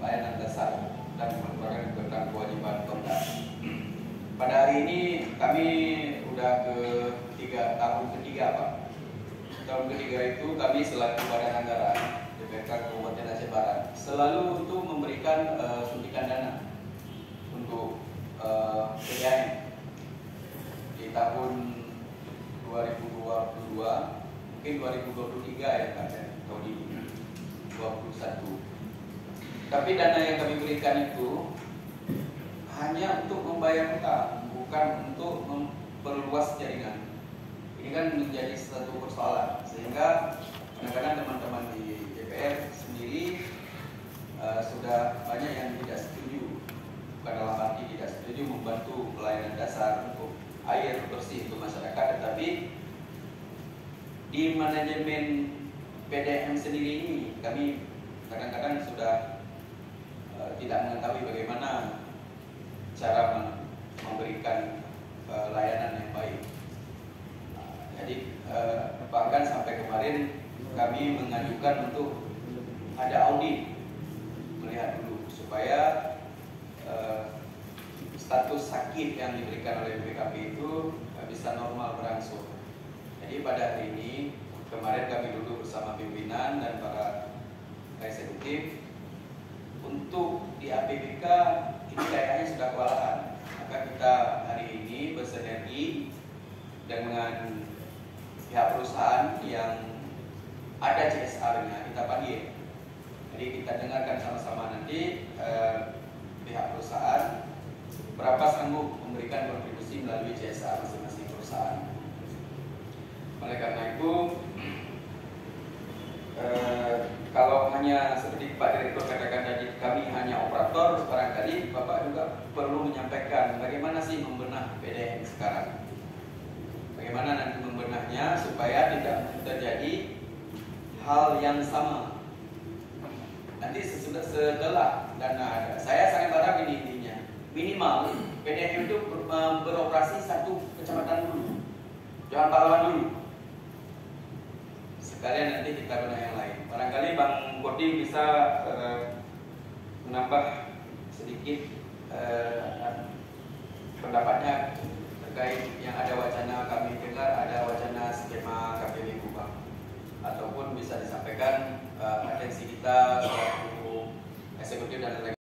layanan dasar dan merupakan kewajiban Pemda. Pada hari ini kami udah tahun ketiga, Pak. Tahun ketiga itu kami selaku Badan Anggaran DPRK Kabupaten Aceh Barat selalu untuk memberikan suntikan dana untuk PDAM di tahun 2022, mungkin 2023 ya Pak, tahun ini 21. Tapi dana yang kami berikan itu hanya untuk membayar utang, bukan untuk memperluas jaringan. Ini kan menjadi satu persoalan, sehingga kadang-kadang teman-teman di DPR sendiri sudah banyak yang tidak setuju, bukan dalam arti tidak setuju membantu pelayanan dasar untuk air bersih untuk masyarakat, tetapi di manajemen PDAM sendiri ini kami kadang-kadang sudah tidak mengetahui bagaimana cara memberikan layanan yang baik. Jadi bahkan sampai kemarin kami mengajukan untuk ada audit, melihat dulu supaya status sakit yang diberikan oleh BPKP itu bisa normal berangsur. Jadi pada hari ini kemarin kami duduk bersama pimpinan dan para eksekutif untuk di APBK ini kayaknya sudah kewalahan. Maka kita hari ini bersinergi dengan pihak perusahaan yang ada CSR-nya, kita panggil. Jadi kita dengarkan sama-sama nanti pihak perusahaan berapa sanggup memberikan kontribusi melalui CSR masing-masing perusahaan. Oleh karena itu, kalau hanya seperti Pak Direktur katakan tadi, kami hanya operator, barangkali Bapak juga perlu menyampaikan bagaimana sih membenah PDAM sekarang. Bagaimana nanti membenahnya supaya tidak terjadi hal yang sama. Nanti setelah dana ada, saya sangat berharap ini intinya minimal PDAM itu beroperasi satu kecamatan dulu, jangan Pahlawan dulu. Sekalian nanti kita benah yang lain. Barangkali Bang Kodim bisa menambah sedikit pendapatnya terkait yang ada wacana, kami dengar ada wacana skema KPB Kubang, ataupun bisa disampaikan atensi kita selaku eksekutif dan